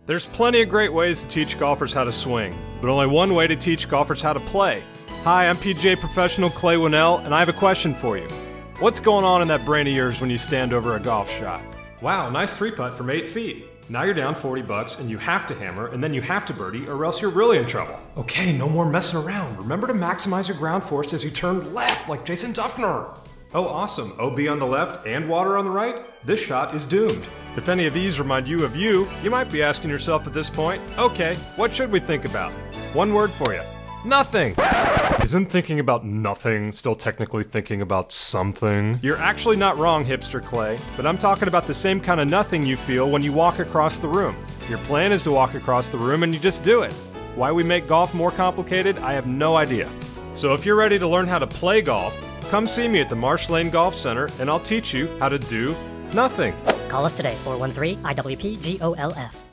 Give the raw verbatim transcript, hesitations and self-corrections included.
There's plenty of great ways to teach golfers how to swing, but only one way to teach golfers how to play. Hi, I'm P G A professional Clay Wonnell, and I have a question for you. What's going on in that brain of yours when you stand over a golf shot? Wow, nice three putt from eight feet. Now you're down forty bucks and you have to hammer and then you have to birdie or else you're really in trouble. Okay, no more messing around. Remember to maximize your ground force as you turn left like Jason Duffner. Oh, awesome. O B on the left and water on the right? This shot is doomed. If any of these remind you of you, you might be asking yourself at this point, okay, what should we think about? One word for you. Nothing! Isn't thinking about nothing still technically thinking about something? You're actually not wrong, hipster Clay, but I'm talking about the same kind of nothing you feel when you walk across the room. Your plan is to walk across the room and you just do it. Why we make golf more complicated, I have no idea. So if you're ready to learn how to play golf, come see me at the Marsh Lane Golf Center and I'll teach you how to do nothing. Call us today, four one three I W P G O L F.